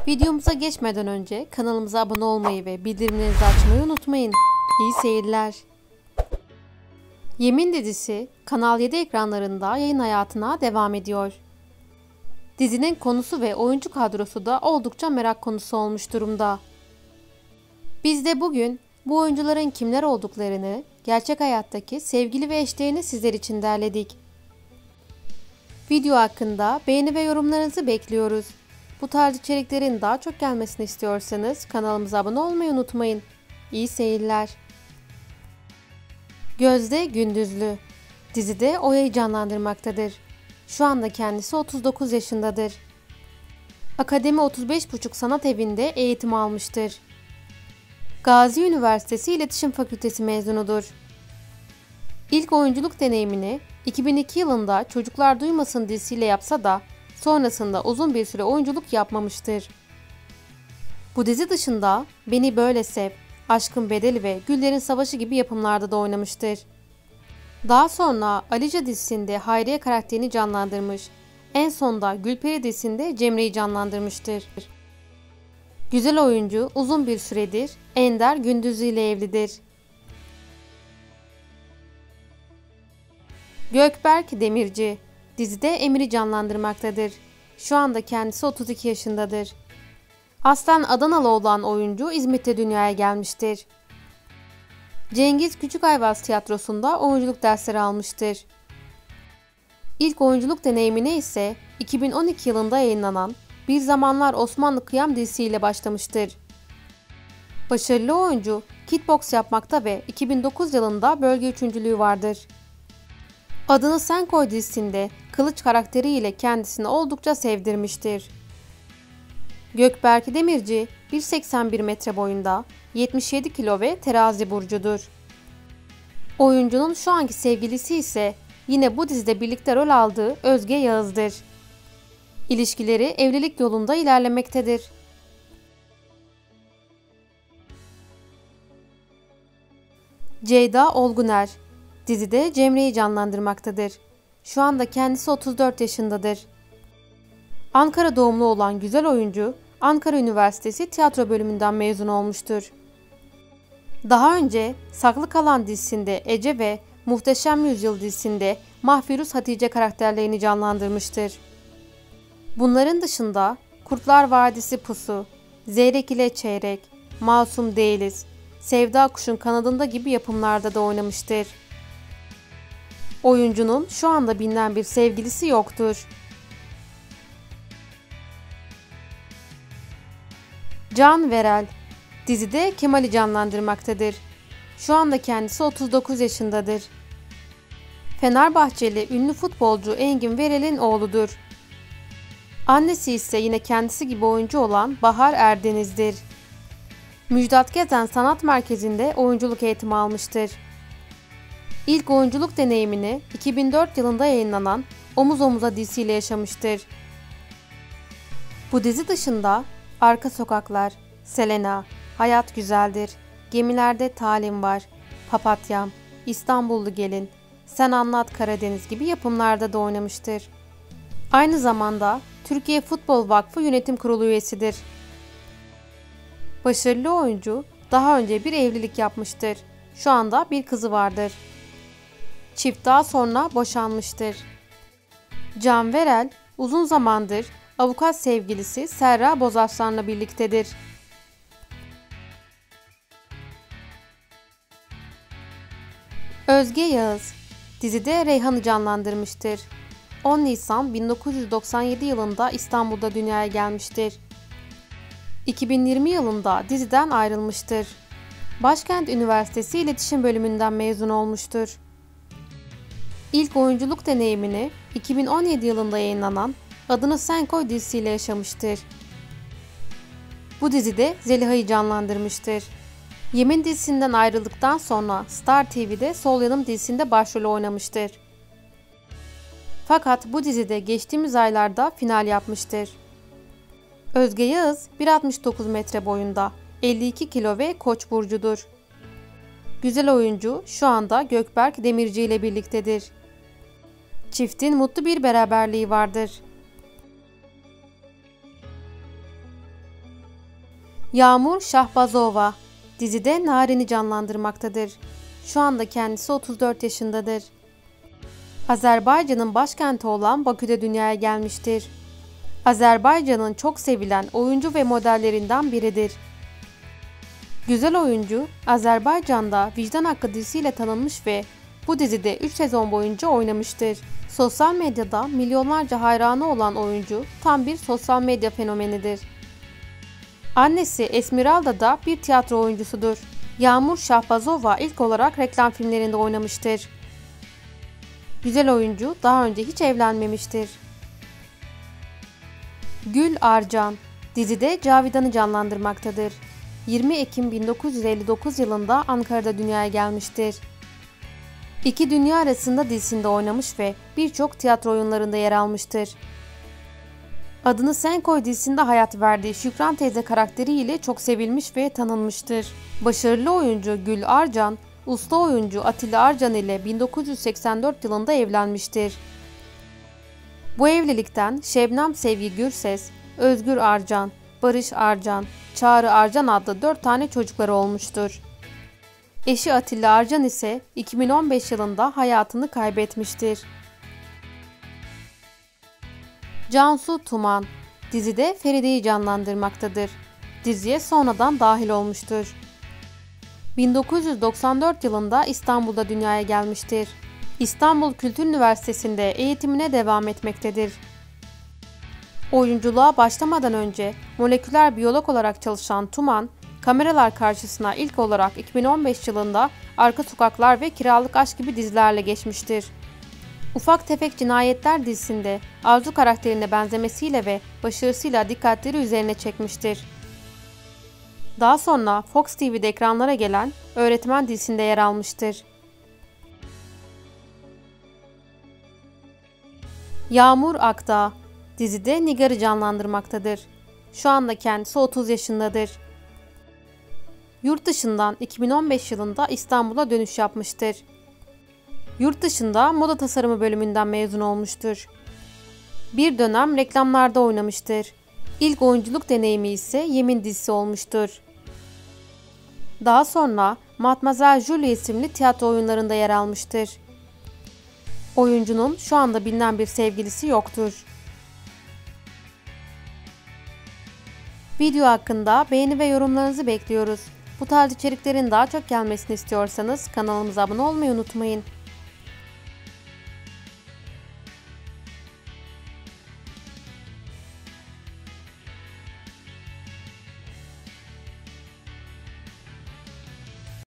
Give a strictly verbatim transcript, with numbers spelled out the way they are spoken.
Videomuza geçmeden önce kanalımıza abone olmayı ve bildirimlerinizi açmayı unutmayın. İyi seyirler. Yemin dizisi Kanal yedi ekranlarında yayın hayatına devam ediyor. Dizinin konusu ve oyuncu kadrosu da oldukça merak konusu olmuş durumda. Biz de bugün bu oyuncuların kimler olduklarını, gerçek hayattaki sevgili ve eşlerini sizler için derledik. Video hakkında beğeni ve yorumlarınızı bekliyoruz. Bu tarz içeriklerin daha çok gelmesini istiyorsanız kanalımıza abone olmayı unutmayın. İyi seyirler. Gözde Gündüzlü dizide Oya'yı canlandırmaktadır. Şu anda kendisi otuz dokuz yaşındadır. Akademi otuz beş buçuk Sanat Evi'nde eğitim almıştır. Gazi Üniversitesi İletişim Fakültesi mezunudur. İlk oyunculuk deneyimini iki bin iki yılında Çocuklar Duymasın dizisiyle yapsa da sonrasında uzun bir süre oyunculuk yapmamıştır. Bu dizi dışında Beni Böyle Sev, Aşkın Bedeli ve Güllerin Savaşı gibi yapımlarda da oynamıştır. Daha sonra Alica dizisinde Hayriye karakterini canlandırmış, en sonda Gülperi dizisinde Cemre'yi canlandırmıştır. Güzel oyuncu uzun bir süredir Ender Gündüzlü ile evlidir. Gökberk Demirci dizide Emir'i canlandırmaktadır. Şu anda kendisi otuz iki yaşındadır. Aslen Adanalı olan oyuncu İzmit'te dünyaya gelmiştir. Cengiz Küçükayvaz Tiyatrosu'nda oyunculuk dersleri almıştır. İlk oyunculuk deneyimine ise iki bin on iki yılında yayınlanan Bir Zamanlar Osmanlı Kıyam dizisiyle başlamıştır. Başarılı oyuncu kickboks yapmakta ve iki bin dokuz yılında bölge üçüncülüğü vardır. Adını Sen Koy dizisinde Kılıç karakteriyle kendisini oldukça sevdirmiştir. Gökberk Demirci bir seksen bir metre boyunda, yetmiş yedi kilo ve terazi burcudur. Oyuncunun şu anki sevgilisi ise yine bu dizide birlikte rol aldığı Özge Yağız'dır. İlişkileri evlilik yolunda ilerlemektedir. Ceyda Olguner dizide Cemre'yi canlandırmaktadır. Şu anda kendisi otuz dört yaşındadır. Ankara doğumlu olan güzel oyuncu, Ankara Üniversitesi Tiyatro bölümünden mezun olmuştur. Daha önce Saklı Kalan dizisinde Ece ve Muhteşem Yüzyıl dizisinde Mahfiruz Hatice karakterlerini canlandırmıştır. Bunların dışında Kurtlar Vadisi Pusu, Zeyrek ile Çeyrek, Masum Değiliz, Sevda Kuş'un Kanadında gibi yapımlarda da oynamıştır. Oyuncunun şu anda bilinen bir sevgilisi yoktur. Can Verel dizide Kemal'i canlandırmaktadır. Şu anda kendisi otuz dokuz yaşındadır. Fenerbahçeli ünlü futbolcu Engin Verel'in oğludur. Annesi ise yine kendisi gibi oyuncu olan Bahar Erdeniz'dir. Müjdat Gezen Sanat Merkezi'nde oyunculuk eğitimi almıştır. İlk oyunculuk deneyimini iki bin dört yılında yayınlanan Omuz Omuza dizisiyle yaşamıştır. Bu dizi dışında Arka Sokaklar, Selena, Hayat Güzeldir, Gemilerde Talim Var, Papatyam, İstanbullu Gelin, Sen Anlat Karadeniz gibi yapımlarda da oynamıştır. Aynı zamanda Türkiye Futbol Vakfı Yönetim Kurulu üyesidir. Başarılı oyuncu daha önce bir evlilik yapmıştır. Şu anda bir kızı vardır. Çift daha sonra boşanmıştır. Can Verel uzun zamandır avukat sevgilisi Serra Bozarslan'la birliktedir. Özge Yağız dizide Reyhan'ı canlandırmıştır. on Nisan bin dokuz yüz doksan yedi yılında İstanbul'da dünyaya gelmiştir. iki bin yirmi yılında diziden ayrılmıştır. Başkent Üniversitesi İletişim Bölümünden mezun olmuştur. İlk oyunculuk deneyimini iki bin on yedi yılında yayınlanan Adını Sen Koy dizisiyle yaşamıştır. Bu dizide Zeliha'yı canlandırmıştır. Yemin dizisinden ayrıldıktan sonra Star T V'de Sol Yanım dizisinde başrol oynamıştır. Fakat bu dizide geçtiğimiz aylarda final yapmıştır. Özge Yağız bir altmış dokuz metre boyunda, elli iki kilo ve Koç burcudur. Güzel oyuncu şu anda Gökberk Demirci ile birliktedir. Çiftin mutlu bir beraberliği vardır. Yağmur Şahbazova dizide Narin'i canlandırmaktadır. Şu anda kendisi otuz dört yaşındadır. Azerbaycan'ın başkenti olan Bakü'de dünyaya gelmiştir. Azerbaycan'ın çok sevilen oyuncu ve modellerinden biridir. Güzel oyuncu, Azerbaycan'da Vicdan Hakkı dizisiyle tanınmış ve bu dizide üç sezon boyunca oynamıştır. Sosyal medyada milyonlarca hayranı olan oyuncu tam bir sosyal medya fenomenidir. Annesi Esmeralda da bir tiyatro oyuncusudur. Yağmur Şahbazova ilk olarak reklam filmlerinde oynamıştır. Güzel oyuncu daha önce hiç evlenmemiştir. Gül Arcan dizide Cavidan'ı canlandırmaktadır. yirmi Ekim bin dokuz yüz elli dokuz yılında Ankara'da dünyaya gelmiştir. İki Dünya Arasında dizisinde oynamış ve birçok tiyatro oyunlarında yer almıştır. Adını Sen Koy dizisinde hayat verdiği Şükran teyze karakteriyle çok sevilmiş ve tanınmıştır. Başarılı oyuncu Gül Arcan, usta oyuncu Atilla Arcan ile bin dokuz yüz seksen dört yılında evlenmiştir. Bu evlilikten Şebnem Sevgi Gürses, Özgür Arcan, Barış Arcan, Çağrı Arcan adlı dört tane çocukları olmuştur. Eşi Atilla Arcan ise iki bin on beş yılında hayatını kaybetmiştir. Cansu Tuman dizide Feride'yi canlandırmaktadır. Diziye sonradan dahil olmuştur. bin dokuz yüz doksan dört yılında İstanbul'da dünyaya gelmiştir. İstanbul Kültür Üniversitesi'nde eğitimine devam etmektedir. Oyunculuğa başlamadan önce moleküler biyolog olarak çalışan Tuman, kameralar karşısına ilk olarak iki bin on beş yılında Arka Sokaklar ve Kiralık Aşk gibi dizilerle geçmiştir. Ufak Tefek Cinayetler dizisinde Arzu karakterine benzemesiyle ve başarısıyla dikkatleri üzerine çekmiştir. Daha sonra Fox T V'de ekranlara gelen Öğretmen dizisinde yer almıştır. Yağmur Akdağ dizide Nigar'ı canlandırmaktadır. Şu anda kendisi otuz yaşındadır. Yurt dışından iki bin on beş yılında İstanbul'a dönüş yapmıştır. Yurt dışında moda tasarımı bölümünden mezun olmuştur. Bir dönem reklamlarda oynamıştır. İlk oyunculuk deneyimi ise Yemin dizisi olmuştur. Daha sonra Mademoiselle Julie isimli tiyatro oyunlarında yer almıştır. Oyuncunun şu anda bilinen bir sevgilisi yoktur. Video hakkında beğeni ve yorumlarınızı bekliyoruz. Bu tarz içeriklerin daha çok gelmesini istiyorsanız kanalımıza abone olmayı unutmayın.